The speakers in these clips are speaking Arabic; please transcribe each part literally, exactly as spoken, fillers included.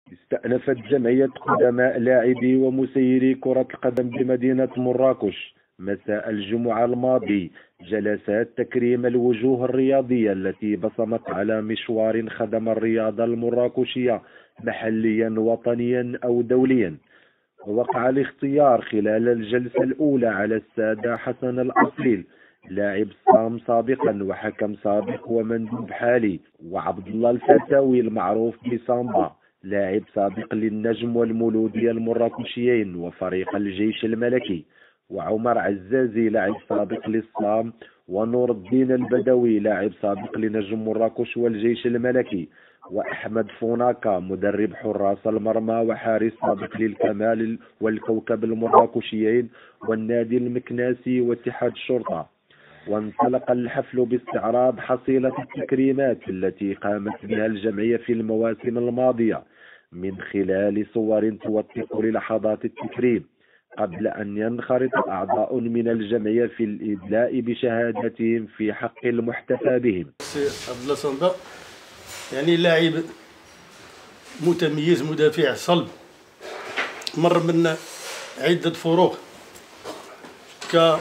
استأنفت جمعية قدماء لاعبي ومسيري كرة القدم بمدينة مراكش مساء الجمعة الماضي جلسات تكريم الوجوه الرياضية التي بصمت على مشوار خدم الرياضة المراكشية محليا وطنيا أو دوليا. ووقع الاختيار خلال الجلسة الأولى على السادة حسن الأصيل لاعب صام سابقا وحكم سابق ومندوب حالي، وعبد الله الفتاوي المعروف بسامبا لاعب سابق للنجم والمولودية المراكشيين وفريق الجيش الملكي، وعمر عزازي لاعب سابق للصام، ونور الدين البدوي لاعب سابق لنجم مراكش والجيش الملكي، وأحمد فوناكا مدرب حراس المرمى وحارس سابق للكمال والكوكب المراكشيين والنادي المكناسي واتحاد الشرطة. وانطلق الحفل باستعراض حصيلة التكريمات التي قامت بها الجمعية في المواسم الماضية من خلال صور توثق للحظات التكريم، قبل أن ينخرط أعضاء من الجمعية في الإدلاء بشهادتهم في حق المحتفى بهم. عبد الله سامبا يعني لاعب متميز مدافع صلب، مر من عدة فروق ك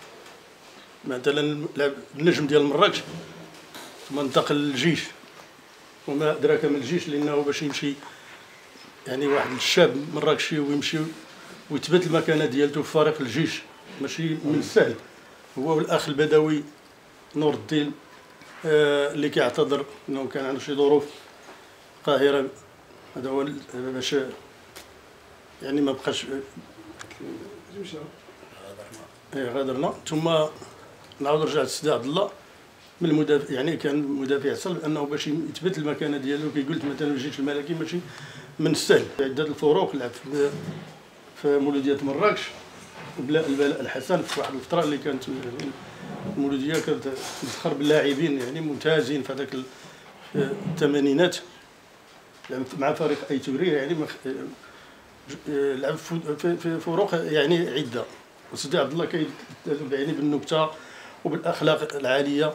مثلا النجم ديال مراكش ثم انتقل للجيش، وما أدراك من الجيش لأنه باش يمشي يعني واحد الشاب مراكشي ويمشي ويثبت المكانة ديالته في فريق الجيش ماشي من السهل. هو والأخ البدوي نور الدين آه اللي كيعتذر انه كان عنده شي ظروف قاهرة، هذا هو باش يعني ما بقاش ايه غادرنا. ثم نعاود رجع للسيدي عبد الله من المدافع، يعني كان مدافع صلب انه باش يثبت المكانه ديالو كي قلت مثلا الجيش الملكي ماشي من السهل. عده الفروق لعب في في مولوديه مراكش وبلا البلاء الحسن في واحد الفتره اللي كانت المولوديه كانت تزخر باللاعبين يعني ممتازين في هذاك الثمانينات، لعب مع فريق ايتوري يعني مخ... لعب في فروق يعني عده. وسيدي عبد الله كيتلذذ يعني بالنكته وبالاخلاق العاليه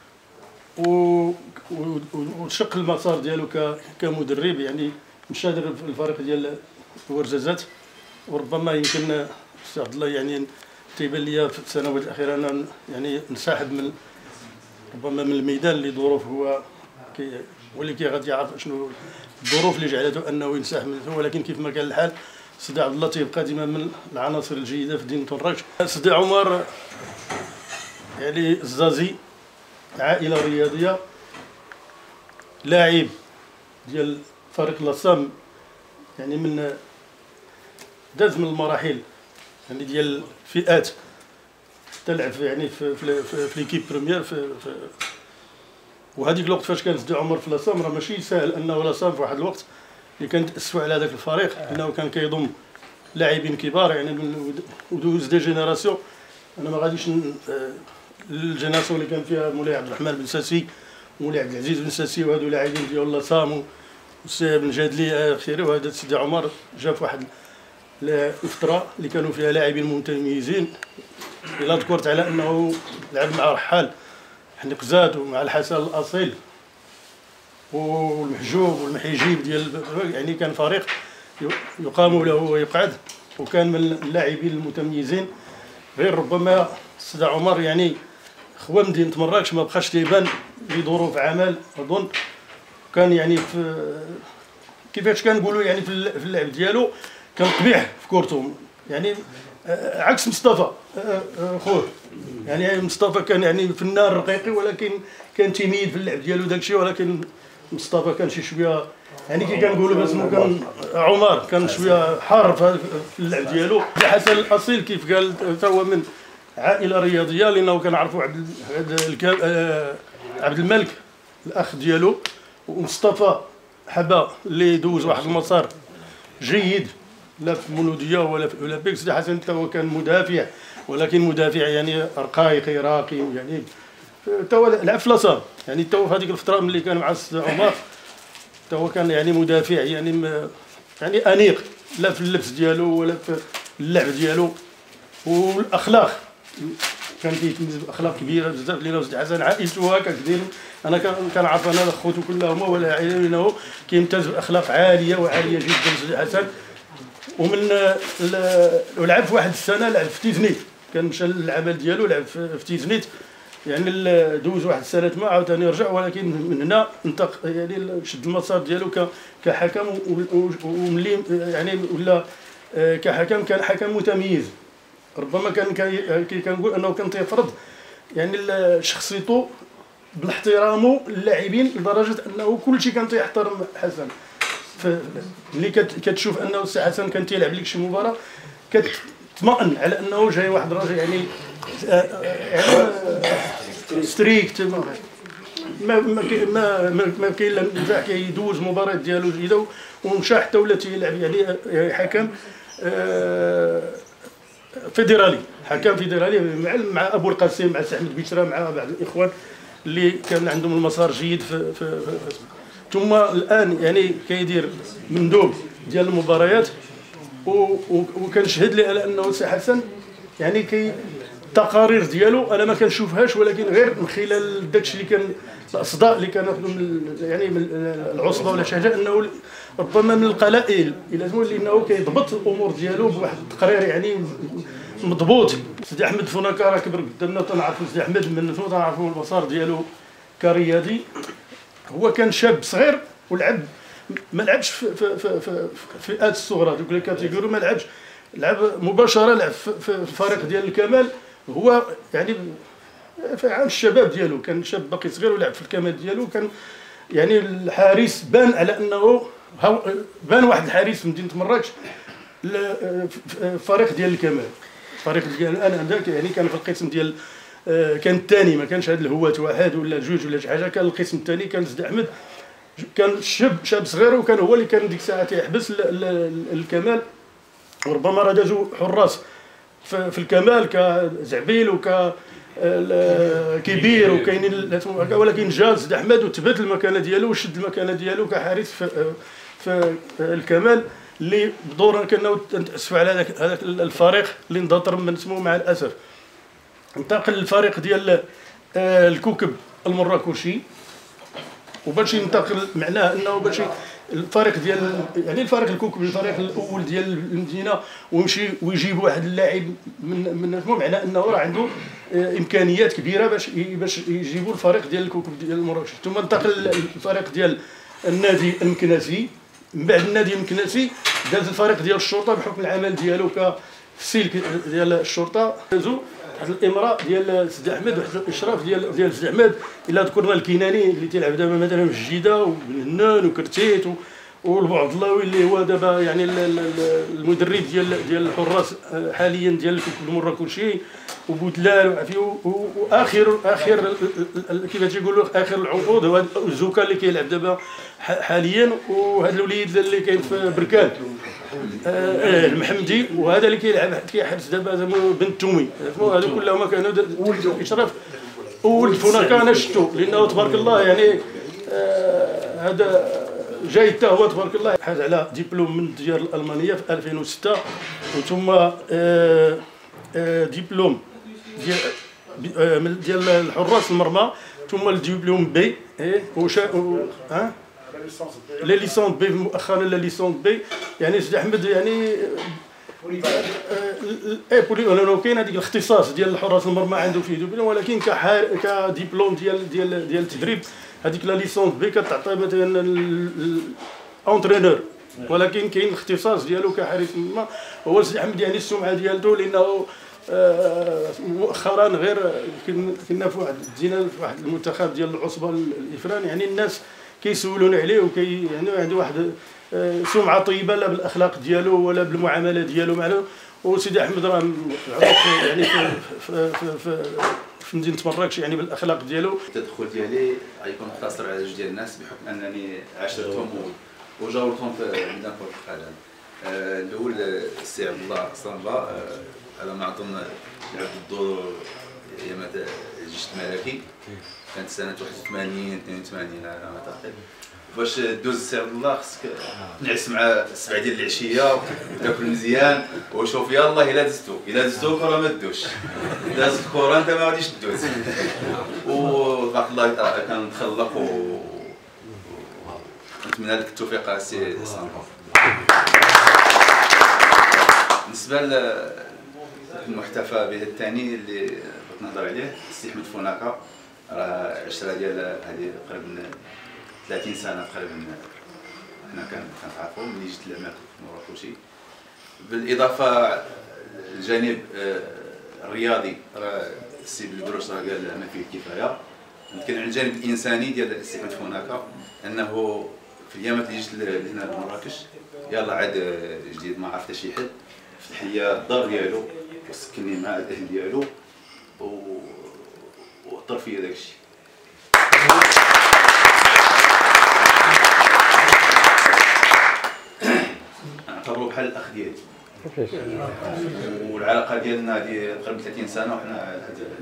وشق المسار ديالو كمدرب، يعني مشى درب الفريق ديال الورزازات. وربما يمكن السي عبد الله يعني تيبان ليا في السنوات الاخيره انا يعني انسحب من ربما من الميدان لظروف هو كي واللي كي غادي يعرف شنو الظروف اللي جعلته انه ينسحب منه، ولكن كيف ما كان الحال سيدي عبد الله تيبقى ديما من العناصر الجيده في مدينه مراكش. سيدي عمر يعني الزازي عائله رياضيه، لاعب ديال فريق لاصام يعني من داز من المراحل يعني ديال الفئات تلعب يعني في في, في, في ليكيب بريمير في, في وهذيك الوقت فاش كان سيدي عمر في لاصام راه ماشي ساهل انه لاصام في واحد الوقت اللي كان تأسسوا على هذاك الفريق انه كان كيضم لاعبين كبار يعني من ودوز دي جينيراسيون. انا ما غاديش الجينيراسيون اللي كان فيها مولاي عبد الرحمن بن ساسي مولاي عبد العزيز بن ساسي وهذو لاعبين ديال لاصام والسي بن جادلي اخره. وهذا سيدي عمر جا في واحد الفتره اللي كانوا فيها لاعبين متميزين، الا ذكرت على انه لعب مع رحال حنقزات ومع الحسن الاصيل والمحجوب والمحيجيب ديال يعني كان فريق يقام له ويقعد، وكان من اللاعبين المتميزين. غير ربما السيد عمر يعني خوا مدينه مراكش ما بقاش تيبان لظروف عمل اظن، كان يعني في كيفاش كنقولوا يعني في اللعب ديالو كان قبيح في كورته، يعني عكس مصطفى خوه. يعني مصطفى كان يعني فنان رقيقي ولكن كان تيميد في اللعب ديالو داكشي، ولكن مصطفى كان شي شويه يعني كي كنقولوا باسمو كان عمر كان شويه حار في اللعب ديالو. حسن الاصيل كيف قال حتى هو من عائله رياضيه لانه كنعرفوا عبد عبد الملك الاخ ديالو، ومصطفى حبا اللي دوز واحد المسار جيد لا في المولوديه ولا في الاولمبيك. سيدي حسن حتى هو كان مدافع ولكن مدافع يعني رقايقي راقي، يعني حتى هو لعب في لاصام يعني حتى هو في هذيك الفتره ملي كان مع السيد عمر حتى هو كان يعني مدافع يعني يعني انيق لا في اللبس ديالو ولا في اللعب ديالو. والاخلاق كان كيتميز باخلاق كبيره بزاف. لينا سيدي حسن عائلته هكا كدير، انا كنعرف انا خوتو كلهم ولا عائلته كيمتاز باخلاق عاليه وعاليه جدا سيدي حسن. ومن لعب في واحد السنه لعب في تيزنيت، كان مشى للعمل ديالو لعب في تيزنيت، يعني دوز واحد السنه تما عاوتاني رجع، ولكن من هنا انتق يعني شد المسار ديالو كحكم، وملي يعني ولا كحكم كان حكم متميز. ربما كان كي كنقول انه كان تيفرض يعني شخصيته بالاحترام للاعبين لدرجه انه كلشي كان تيحترم حسن. ملي كتشوف انه السي حسن كان تيلعب لك شي مباراه كتطمئن على انه جاي واحد الراجل يعني يعني ستريكت، ما ما ما ما كاين لا نزاع، كيدوز مباريات ديالو جيده، ومشى حتى ولا تيلعب يعني حكم فيدرالي، حكم فيدرالي مع مع ابو القاسم، مع سي احمد بيشرا، مع بعض الاخوان اللي كان عندهم المسار جيد في, في, في ثم الان يعني كيدير مندوب ديال المباريات، وكنشهد لي على انه السي حسن يعني كي التقارير ديالو انا ما كنشوفهاش، ولكن غير من خلال داكشي اللي كان الاصداء اللي كناخذوا من يعني من العصبه ولا شي حاجه، انه ربما من القلائل الى تقول انه كيضبط الامور ديالو بواحد التقرير يعني مضبوط. سيدي احمد فوناكا راه كبر قدامنا وتنعرفوا سيدي احمد من فوق، تنعرفوا المسار ديالو كرياضي. هو كان شاب صغير ولعب، ما لعبش في في في في الفئات الصغرى دوك لي كاتيجوري، ما لعبش، لعب مباشره، لعب في الفريق ديال الكمال. هو يعني في عام الشباب ديالو كان شاب باقي صغير ولعب في الكمال ديالو، كان يعني الحارس بان على انه بان واحد الحارس في مدينه مراكش الفريق ديال الكمال. الفريق ديال انا هذاك يعني كان في القسم ديال كان الثاني، ما كانش هاد الهوات واحد ولا جوج ولا شي حاجه، كان القسم الثاني. كان سيدي احمد كان شاب شاب صغير، وكان هو اللي كان ديك الساعه تيحبس الكمال. وربما راه دازوا حراس في الكمال كزعبيل وك كبير وكاينين، ولكن جا سيدي احمد وثبت المكانه ديالو وشد المكانه ديالو كحارس في, في الكمال، اللي بدورا كنا نتاسف على هذاك هذاك الفريق اللي انضطر من اسمه مع الاسف. انتقل للفريق ديال الكوكب المراكشي، وباش ينتقل معناه انه باش الفريق ديال يعني الفريق الكوكب الفريق الاول ديال المدينه، ويمشي ويجيب واحد اللاعب من من معناه انه راه عنده امكانيات كبيره باش باش يجيبوا الفريق ديال الكوكب ديال مراكش. ثم انتقل للفريق ديال النادي المكناسي. من بعد النادي المكناسي داز الفريق ديال الشرطه بحكم العمل ديالو كسلك ديال الشرطه، دازو واحد الامراء ديال سيدي احمد واحد الاشراف ديال ديال سيدي احمد. الا ذكرنا الكناني اللي تيلعب دابا مثلا في الجيده وبن هنان وكرتيت والبعضلاوي اللي هو دابا يعني المدرب ديال ديال الحراس حاليا ديال الكوكب المراكشي، وبودلال وعافيه، واخر اخر كيف تيقولوا اخر العقود هو الزوكا اللي كيلعب دابا حاليا، وهذا الوليد اللي كاين في بركان اه المحمدي، وهذا اللي كيلعب كيحبس دابا بن تومي. هذو كلهم كانوا اشراف. ولد فوناكا انا شفتو لانه تبارك الله يعني هذا جاي حتى هو تبارك الله حاز على دبلوم من الديار الالمانيه في ألفين وستة، وثم آه آه دبلوم ديال ديال الحراس المرمى، ثم الدبلوم بي ايه وشا ها لي ليسونس بي مؤخرا لا ليسونس بي. يعني سيدي احمد يعني اي بولي كاين هذيك الاختصاص ديال الحراس المرمى عنده فيه دبلوم، ولكن كدبلوم ديال ديال ديال التدريب هذيك لا ليسونس بي كتعطي مثلا الاونترينور، ولكن كاين الاختصاص ديالو كحارس مرمى. هو سيدي احمد يعني السمعه ديالته لانه مؤخرا غير كنا في واحد دينا في واحد المنتخب ديال العصبه الافران، يعني الناس كيسولون عليه وكي يعني عنده واحد سمعه طيبه لا بالاخلاق ديالو ولا بالمعامله ديالو معنا. وسيدي احمد راه يعني في في في, في في مدينه مراكش يعني بالاخلاق ديالو. التدخل ديالي غيكون مقتصر على جوج ديال الناس بحكم انني عاشرتهم وجاورتهم في ميدان كره القدم. الاول السي عبد الله صنبا، على ما اظن لعب ضده ايامات الجيش الملكي، كانت سنه واحد وثمانين اثنين وثمانين على ما اعتقد. باش دوز السي عبد الله خصك تنعس مع السبعة ديال العشيه وتاكل مزيان وشوف يلاه الا دزتو الا دزتو الكره ما تدوش دازت الكره انت ما غاديش تدوز وبارك الله كنتخلق و نتمنى لك التوفيق السي سامبا. بالنسبه للمحتفى به الثاني اللي بغيت نهضر عليه السي احمد فوناكا راه عشرة ديال هذه تقريبا ثلاثين سنه تقريبا حنا كنتعرفوا ملي جيت للعمل المراكشي. بالاضافه الجانب الرياضي راه السي بالبروش راه قال ما فيه الكفايه. نتكلم عن الجانب الانساني ديال السي احمد فوناكا انه في الايامات اللي جيت لهنا لمراكش يلا عاد جديد ما عرف حتى شي حد فتح لي الدار ديالو وسكنني مع الاهل ديالو وطر فيا داك الشيء. نعتبرو بحال الاخ ديالي والعلاقه ديالنا هذه تقريبا ثلاثين سنه وحنا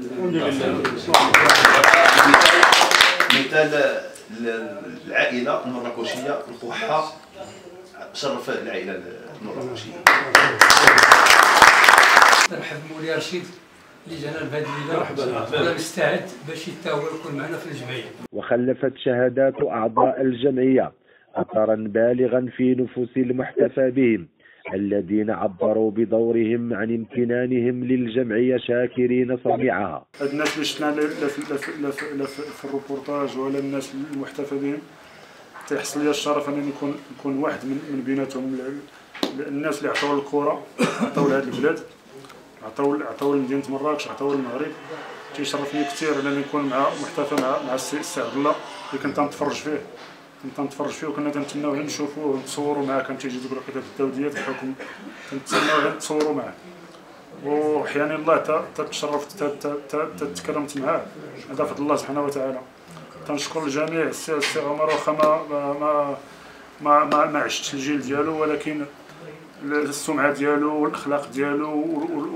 مثال العائله المراكشيه القحه شرف العائله المراكشيه. نرحب بمولي رشيد اللي جانا لهذه الليله مرحبا وانا مستعد باش حتى هو يكون معنا في الجمعيه. وخلفت شهادات اعضاء الجمعيه اثرا بالغا في نفوس المحتفى بهم الذين عبروا بدورهم عن امتنانهم للجمعيه شاكرين صنيعها. هاد الناس اللي شفنا لا في في الروبورتاج ولا الناس المحتفى بهم تيحصل لي الشرف انني نكون نكون واحد من من بيناتهم. الناس اللي عطاو الكره عطاو لهاد البلاد عطاو عطاو لمدينه مراكش عطاو للمغرب. تيشرفني كثير انني نكون مع محتفى مع مع السي عبد الله اللي كنت نتفرج فيه كنت نتفرج فيه وكنا تنتمناو نشوفوه ونتصوروا معاه. كان تيجي يقول لك التوديات بحكم تنتمناو نتصوروا معاه واحيانا الله تشرفت تكرمت معاه. هذا فضل الله سبحانه وتعالى. تنشكر الجميع. السي عمر واخا ما ما ما ما, ما عشتش الجيل ديالو ولكن السمعه ديالو والاخلاق ديالو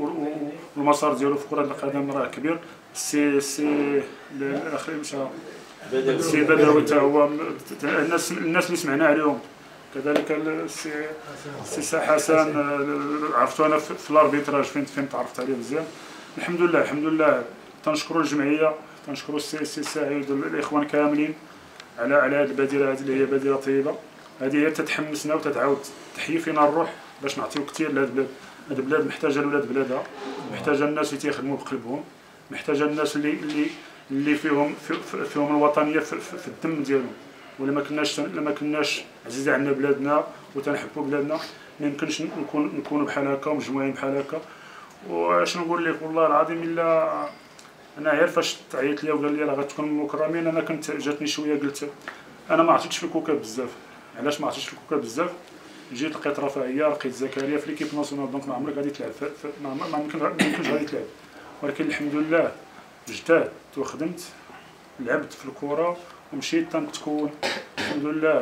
والمسار ديالو في كره القدم راه كبير. السي السي الاخ مشى السي بدوي حتى هو الناس الناس اللي سمعنا عليهم كذلك. السي السي حسن عرفتو انا في الاربيتراج فين فين تعرفت عليه مزيان. الحمد لله الحمد لله. تنشكروا الجمعيه تنشكروا السي السي سعيد والاخوان كاملين على على هذه البادره هذه اللي هي بادره طيبه. هذه هي تتحمسنا وتتعاود تحيي فينا الروح باش نعطيو كثير لهذه البلاد. هذه البلاد محتاجه لولاد بلادها محتاجه الناس اللي تيخدموا بقلبهم محتاجه الناس اللي اللي اللي فيهم فيهم الوطنيه في, في, في الدم ديالهم. ولا ما كناش لما كناش عزيزه عندنا بلادنا وتنحبوا بلادنا ما يمكنش نكون نكونوا بحال هكا ومجموعين بحال هكا. واش نقول لك والله العظيم الا انا غير فاش تعيط لي وقال لي راه غتكون مكرمين انا كنت جاتني شويه قلت انا ما عرفتش في الكوكا بزاف. علاش ما عرفتش في الكوكا بزاف؟ جيت لقيت رفاهيه لقيت زكريا في ليكيب ناسيونال دونك ما عمرك غادي تلعب ما يمكنش غادي تلعب. ولكن الحمد لله اجتهدت وخدمت لعبت في الكره ومشيت تنتكون الحمد لله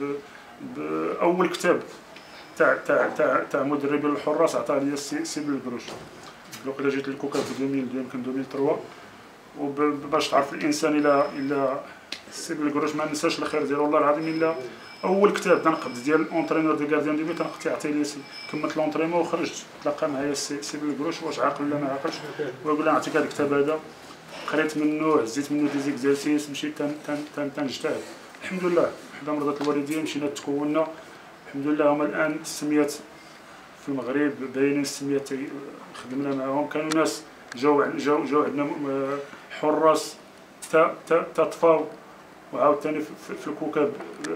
باول كتاب تاع تاع تاع تاع مدرب الحراس عطاه لي السي سي بالبروش. وقيلا جيت للكوكا في ألفين يمكن ألفين وثلاثة وباش تعرف الانسان الا الا السي بالبروش ما ننساش الخير ديالو والله العظيم. الا اول كتاب تنقد ديال اونترينور دي غارديان دي بي تنقد يعطي لي كملت لونطريمون وخرجت تلاقى معايا السي سي بالبروش واش عاقل ولا ما عاقلش ويقول لي نعطيك هذا الكتاب هذا. قريت منه عزيت منه دي زيكزارسيس مشيت تنجتهد الحمد لله. حدا مرضات الوالدين مشينا تكونا الحمد لله. هما الان السميات في المغرب باينين السميات خدمنا معاهم. كانوا ناس جاو جاو جاو عندنا حراس تا تا تطفاو وعاوتاني في الكوكب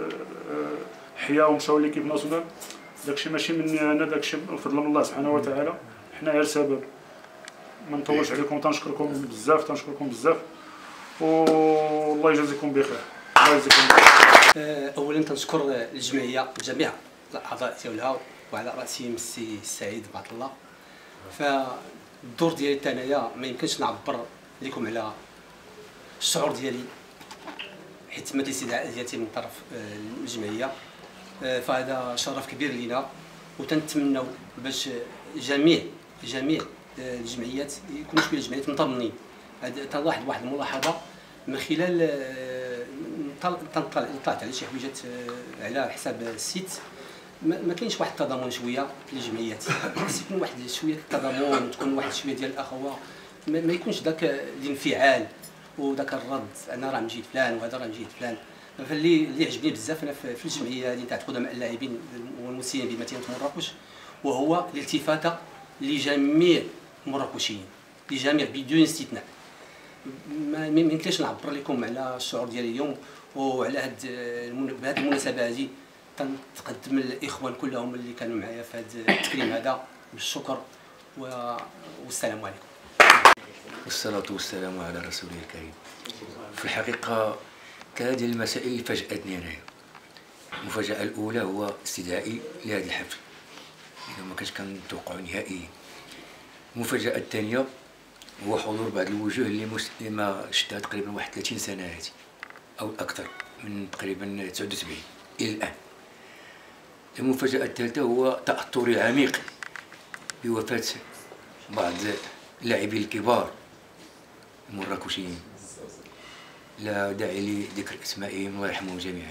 حياو ومشاو ليكيب ناسيونال. داكشي ماشي مني انا داكشي بفضل من الله سبحانه وتعالى. حنا غير سبب. ما نطولش عليكم تنشكركم بزاف تنشكركم بزاف والله يجازيكم بخير الله يجازيكم بخير. اولا تنشكر الجمعيه جميع الاعضاء ديالها وعلى راسهم السي سعيد بعد الله. فالدور ديالي حتى انايا ما يمكنش نعبر لكم على الشعور ديالي حيت ما الاستدعاء ديالتي من طرف الجمعيه. فهذا شرف كبير لينا وتنتمنوا باش جميع جميع الجمعيات يكونوا شويه جمعيات مطمنين. هذا واحد واحد الملاحظه من خلال طلعت على شي حويجات على حساب السيت ما كاينش واحد التضامن شويه في الجمعيات. خص يكون واحد شويه التضامن، تكون واحد شويه ديال الاخوه، ما يكونش داك الانفعال وداك الرد انا راه مجيت فلان وهذا راه مجيت فلان. فاللي اللي عجبني بزاف انا في الجمعيه هذه تاع قدماء اللاعبين والمسيرين بمدينه مراكش وهو الالتفاته لجميع المراكشيين، لجميع بدون استثناء. ما يمكنليش نعبر لكم على الشعور ديالي اليوم وعلى هاد بهذه المناسبه هذه. تنقدم الاخوان كلهم اللي كانوا معايا في هذا التكريم هذا بالشكر والسلام عليكم. والصلاة والسلام على رسوله الكريم. في الحقيقة كهذه المسائل اللي فاجأتني أنايا. المفاجأة الأولى هو استدعائي لهذا الحفل، إذا ما كنتش كنتوقع نهائيا. المفاجأة الثانية هو حضور بعض الوجوه اللي ما شفتها تقريبا واحد ثلاثين سنة هذه أو أكثر، من تقريبا تسعة وسبعين إلى الآن. المفاجأة الثالثة هو تأثري العميق بوفاة بعض اللاعبين الكبار المراكشيين، لا داعي لذكر اسمائهم الله يرحمهم جميعا.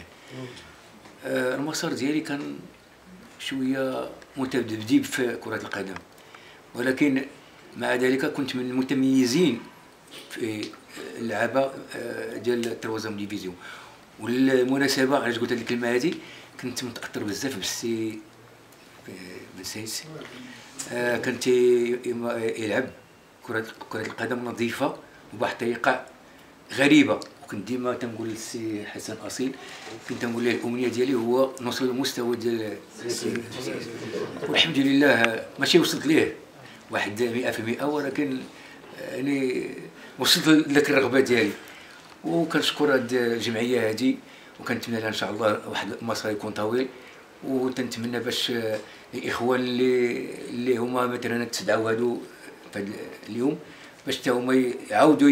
آه المسار ديالي كان شويه متذبذب في كرة القدم، ولكن مع ذلك كنت من المتميزين في اللعبه ديال تروازيام ديفيزيون. والمناسبه علاش قلت هذه الكلمه هذه، كنت متاثر بزاف بالسي بن سيس. آه كنت يلعب كرة كرة القدم نظيفة وبواحد الطريقة غريبة، وكنت ديما تنقول للسي حسن أصيل، كنت نقول له الأمنية ديالي هو نوصل للمستوى ديال السي، والحمد لله ماشي وصلت ليه واحد مئة في المئة، ولكن يعني وصلت لذاك الرغبة ديالي. وكنشكر هاد الجمعية هذه، وكنتمنى لها إن شاء الله واحد المسار يكون طويل، وتنتمنى باش الإخوان اللي اللي هما مثلا تدعوا هادو اليوم باش تا هما يعاودوا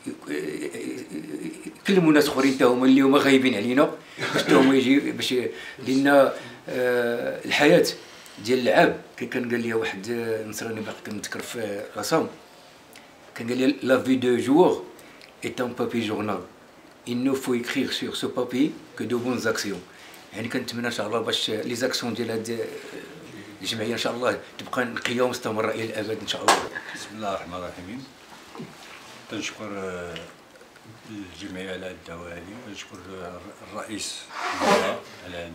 يكلموا ناس اخرين تا هما اللي هما غايبين علينا، باش تا هما يجي باش لان آه الحياه ديال اللعاب. كان قال لي واحد نصراني باقي كنذكر في رسام، كان قال لي لا في دو جوور est un papier journal, il ne faut écrire sur ce papier que de bonnes actions. يعني كنتمنى ان شاء الله باش لي زاكسيون ديال هاد الجمعيه ان شاء الله تبقى نقيه ومستمره الى الابد ان شاء الله. بسم الله الرحمن الرحيم. تنشكر الجمعيه على الدعوه هذه، ونشكر الرئيس على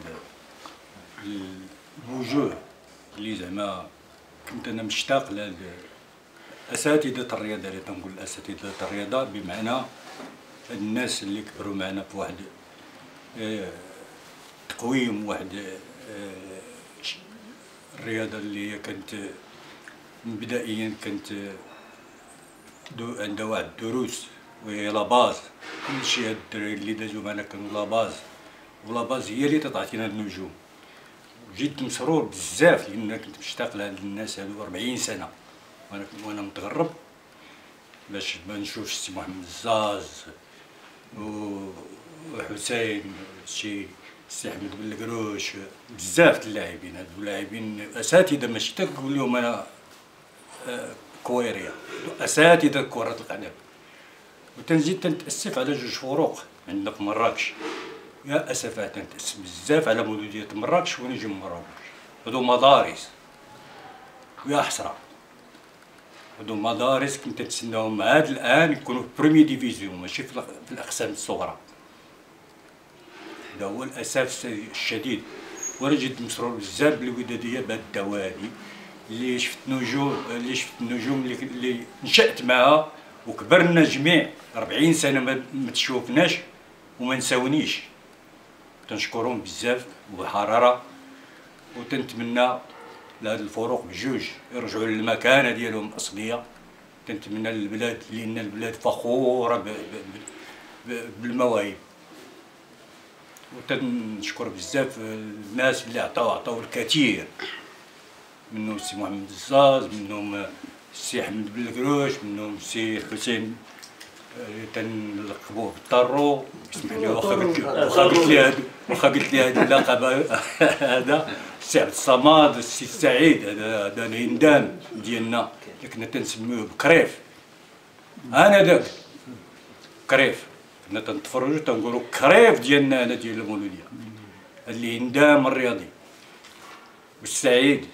الوجوه اللي زعما كنت انا مشتاق لهاد اساتذه الرياضه، اللي تنقول اساتذه الرياضه بمعنى الناس اللي كبروا معنا في واحد تقويم واحد الرياضه اللي هي كانت بدائيا كانت عندها واحد الدروس وهي لا باز. كلشي هاد الدراري اللي دازو معنا كانوا لا باز، ولا باز هي اللي تعطينا النجوم. جيت مسرور بزاف لان كنت مشتاق لهاد الناس هادو أربعين سنه وانا وانا متغرب، باش ما نشوفش سي محمد الزاز وحسين شي سي احمد بن القروش، بزاف اللاعبين هادو لاعبين اساتذه، ماشي تنقول لهم انا كويريا، اساتذه كره القدم. وتنزيد تنتاسف على جوج فروق عندنا في مراكش، يا اسفا تنتاسف بزاف على مولوديه مراكش ونجم مراكش، هادو مدارس ويا حسره. هادو مدارس كنت نتسناهم عاد الان يكونوا في بريمي ديفيزيون ماشي في الاقسام الصغرى. هذا هو الاساس الشديد. وانا جيت مسرور بزاف بالوداديه بهاد الدعوه هادي، اللي شفت نجوم اللي شفت النجوم اللي, اللي نشأت معها وكبرنا جميع أربعين سنه ما تشوفناش وما نساونيش. تنشكرهم بزاف وبحراره، وتنتمنى لهاد الفروق بجوج يرجعوا للمكانه ديالهم الاصليه. تنتمنى للبلاد لان البلاد فخوره بالمواهب. وتنشكر بزاف الناس اللي عطاو عطاو الكثير، منهم السي محمد الزاز، منهم السي احمد بن القروش، منهم السي حسين تنلقبوه بالطرو، اسمح لي واخا قلت واخا قلت لي هذا واخا قلت لي هذا اللقب هذا السي عبد الصمد، السي سعيد، هذا هذا الهندام ديالنا اللي كنا تنسميوه بكريف. انا داك كريف كنا تنتفرجوا تنقولوا كريف ديالنا انا ديال المولوديه اللي هندام الرياضي والسعيد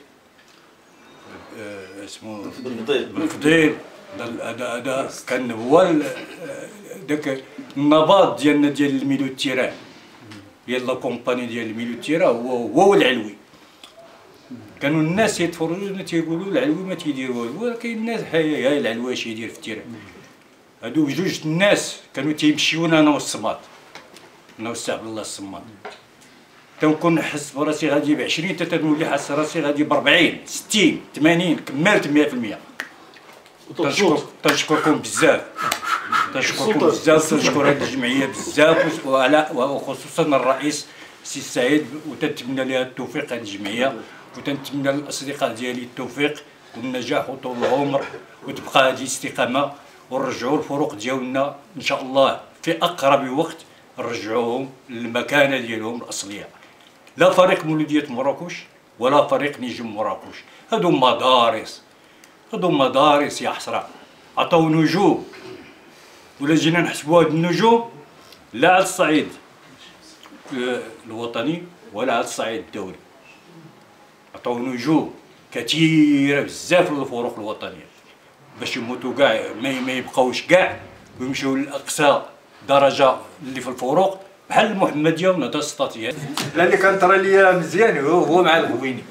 آه اسمه بالفضيل. هذا هذا كان هو داك النباض ديالنا ديال الميلو التيران ديال لا كومباني ديال الميلو التيران هو هو العلوي. كانوا الناس يتفرجوا تيقولوا العلوي ما تيدير والو، ولكن الناس هاي هاي العلوي اش يدير في التيران. هادو جوج الناس كانوا تيمشيونا انا والصماد، انا والسي عبد الله الصماد. تنكون نحس براسي غادي ب عشرين حتى تنولي حاس راسي غادي ب أربعين ستين ثمانين كملت مية في المية. تنشكر تنشكركم بزاف، تنشكركم بزاف، تنشكر هذه الجمعيه بزاف وخصوصا الرئيس السي سعيد، وتنتمنى لها التوفيق هذه الجمعيه، وتنتمنى للاصدقاء ديالي التوفيق والنجاح وطول العمر، وتبقى هذه الاستقامه، ونرجعوا الفروق ديالنا ان شاء الله في اقرب وقت، نرجعوهم للمكانه ديالهم الاصليه. لا فريق مولوديه مراكش ولا فريق نجم مراكش، هادو مدارس، هادو مدارس يا حسره، عطاو نجوم، ولا جينا نحسبوا هاد النجوم لا على الصعيد الوطني ولا على الصعيد الدولي. عطاو نجوم كثيره بزاف للفروق الوطنيه باش يموتوا كاع ما يبقاوش كاع ويمشيو لاقصى درجه اللي في الفروق، بحال المحمديه ونهضه السطاتيه. لا اللي كان ترى ليا مزيان هو هو مع الغويني.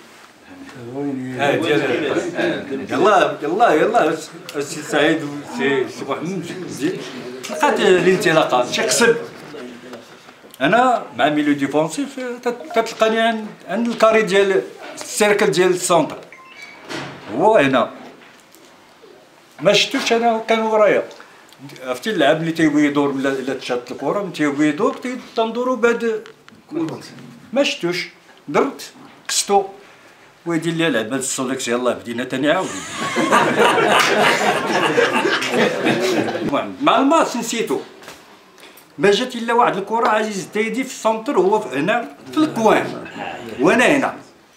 اه ديال يلاه يلاه يلاه السي سعيد والسي سي محمد مزيان لقات الانطلاقات شي قصب. انا مع ميلو ديفونسيف تتلقاني عند عند الكاري ديال السيركل ديال السونتر، هو هنا ما شفتوش انا كانوا ورايا. عرفتي اللعب اللي تيبغي يدور الا تشات الكره تيبغي يدور تندورو بعد ما شفتوش، درت قصتو ويدير لي لعبه السوليكس. يلاه بدينا تاني مع الماتش نسيتو، ما جات الا واحد الكره عزيز تايدي في السونتر، هو هنا في الكوان وانا هنا،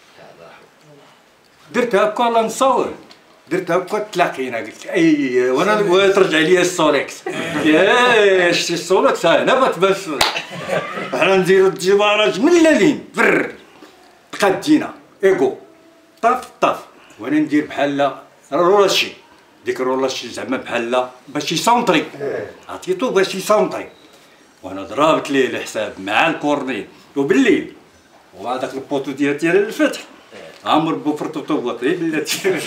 درت هكا لا نصور، درت هكا تلاقينا قلت اي وانا ترجع لي السوليكس. يا شتي السوليكس هنا بتبان حنا نديرو الجبارات من الليل فر تقدينا ايكو طاف طاف، وانا ندير بحال رولاشي، ديك الرولاشي زعما بحال باش يسونطري، عطيتو باش يسونطري، وانا ضربت ليه الحساب مع الكورني وبالليل، وهذاك البوطو ديال ديال الفتح عمر بوفرتو طوطي بلاتي.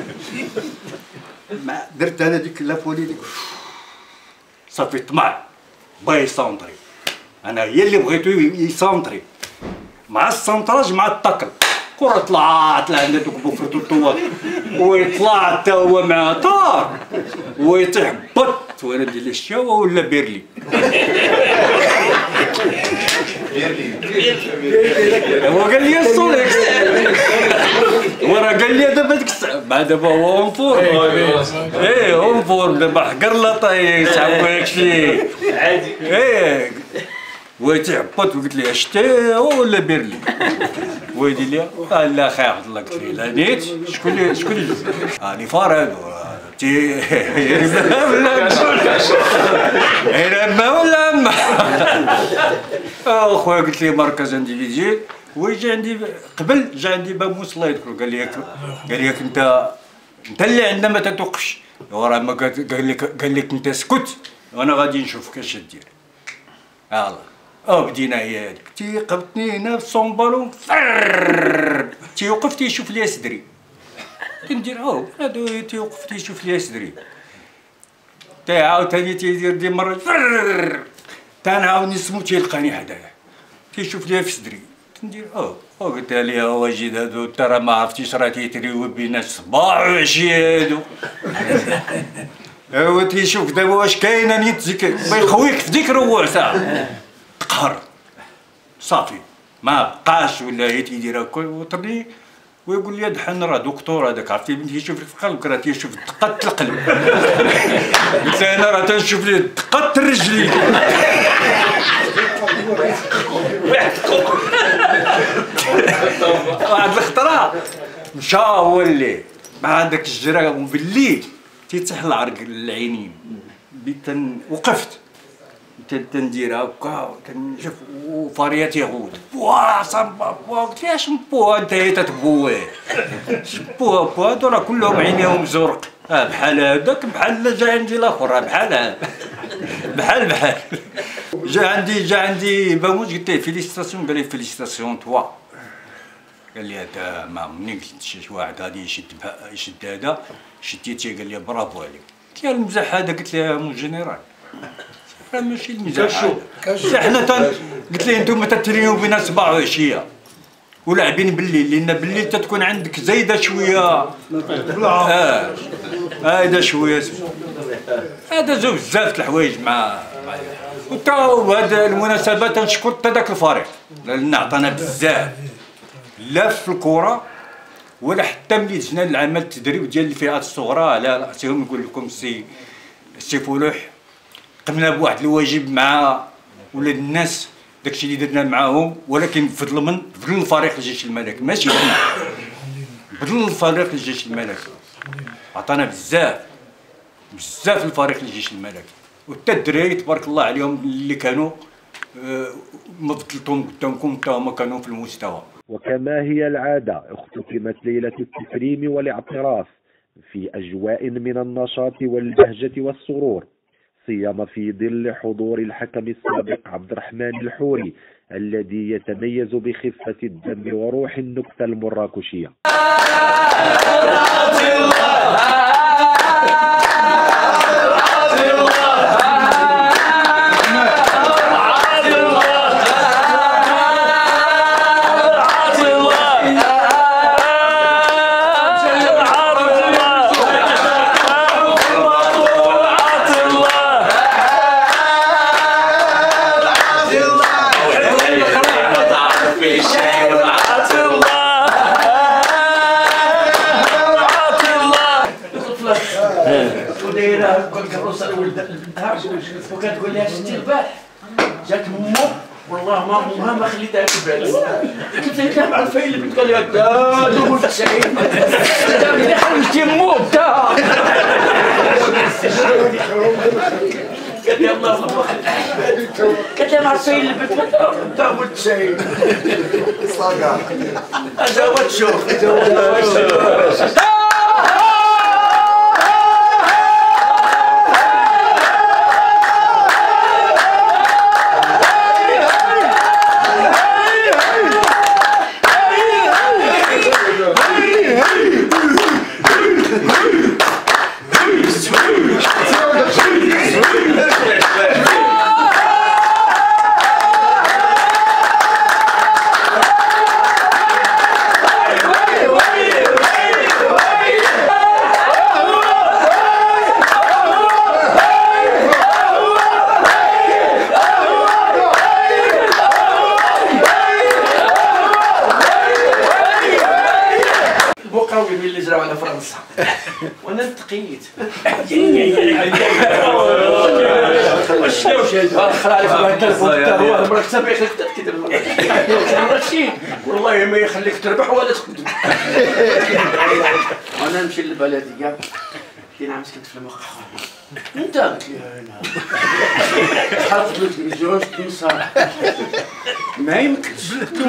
درت انا ديك لافولي ديك صافي طمع بغا يسونطري، انا هي اللي بغيتو يسونطري مع السونطراج مع الطاكل، كرة طلعت لعند دوك بوفرتو طوط ويطلع حتى هو مع طار ويطيح بط، وانا ندير ليه الشاوه ولا بيرلي. هو قال لي السوليكس، وراه قال لي دابا ديك الساعه بعد دابا هو اون فورم، ايه اون فورم دابا حقر لا طايش عاودك شي عادي ايه ويتعبط، وقلت ليه شتي ولا بيرلي ويدي لي قال لا خير عبد الله، قلت ليه لا نيت شكون اللي شكون اللي راني فارغ تي يرمى ولا يرمى ولا ما اخويا. قلت ليه مركز انديفيديوال، ويجي عندي قبل جا عندي باموس الله يذكره، قال لي قال لك انت انت اللي عندنا ما تتوقفش، وراه ما قال لك قال لك انت اسكت وانا غادي نشوفك اش دير. الله اه بدينا هي هذيك، تيقبطني هنا في الصومبالون تيوقف تيشوف لي صدري، كندير اه هادو تيوقف تيشوف لي صدري، تا عاوتاني تيدير دي مرة تنعاود نسمو تيلقاني حدايا تيشوف لي في صدري، ندير اه قلت ليه واجد هادو ترى ما عرفتيش راه تيتريو بينا صباح وعشيه هادو. ايوا تيشوف دابا واش كاينه نيت بيخويك في ديك الروعه قهر صافي ما بقاش، ولا هي تيدير هكا وطرني ويقول لي دحن راه دكتور هذاك عرفتي بنتي تيشوف لك في قلبك راه تيشوف دقات القلب. قلت له انا راه تنشوف لي دقات الرجلي. واحد الخطره مشى هو اللي مع هذاك الجرا بالليل تيتح العرق للعينين، بديت وقفت تنديرها هكا كنشوف وفاريات يغوت بوا صبا بوا قلت لها شمبوها انت هي تتبويه شمبوها بوا هادو راه كلهم عينيهم زرق اه بحال هذاك بحال جا عندي الاخر بحال هذا بحال بحال جا عندي جا عندي باموج قلت له فيليسيتاسيون قال لي فيليسيتاسيون توا قال لي هذا ما منين قلت شي واحد غادي يشد يشد هذا شديتي قال لي برافو عليك قلت له المزح هذا قلت له مون جينيرال راه ماشي المزاح هذا حنا قلت ليه انتم تترينيو بين صباح وعشيه ولاعبين بالليل لان بالليل تتكون عندك زايده شويه اه هذا شويه هذا زو بزاف د الحوايج مع وتا هذا المناسبه تنشكر حتى داك الفريق لان عطانا بزاف لا في الكره ولا حتى ملي جينا للعمل التدريب ديال الفئات الصغرى على راسهم نقول لكم السي السي فلوح قمنا بواحد الواجب مع ولاد الناس داكشي اللي درنا معاهم ولكن بفضل من بفضل الفريق الجيش الملكي ماشي حنا بفضل الفريق الجيش الملكي عطانا بزاف بزاف الفريق الجيش الملكي وحتى الدراري تبارك الله عليهم اللي كانوا ما فضلتهم قدامكم حتى هما كانوا في المستوى. وكما هي العادة اختتمت ليلة التكريم والاعتراف في أجواء من النشاط والبهجة والسرور سيما في ظل حضور الحكم السابق عبد الرحمن الحوري الذي يتميز بخفة الدم وروح النكتة المراكشية. وكتقول لها شتي البارح جات مو والله ما امها ما خليتها تبعد قلت لها مع الفايل اللي قال لها دا دوبل تسعين ملي خرجتي مو دا قالت لها الله الله قالت لها مع الفايل اللي دوبل تسعين صاقع اجا هو تشوف اللي جراو على فرنسا وانا انتقيت شنو خلع عليك واحد التليفون تاع هو عمرك سامع يخليك تكذب رشيد والله ما يخليك تربح ولا تخدم. وانا نمشي للبلديه كاين عام سكنت في الموقع انت قلت لي انا شحال قبلت لي جوج تنصار ما يمكنش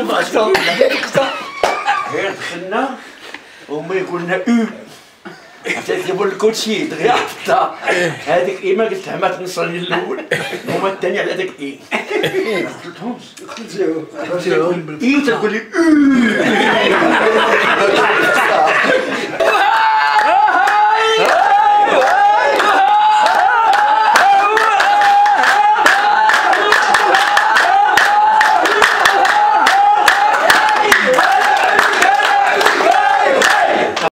غير دخلنا وما يقول لنا او حتى يجيبوا الكوتشي دغيا حطها هذيك ايما قلت لها ما تنصرني الاول وما الثاني على هذاك اي ما قلتلهمش قلت لهم اي تقول لي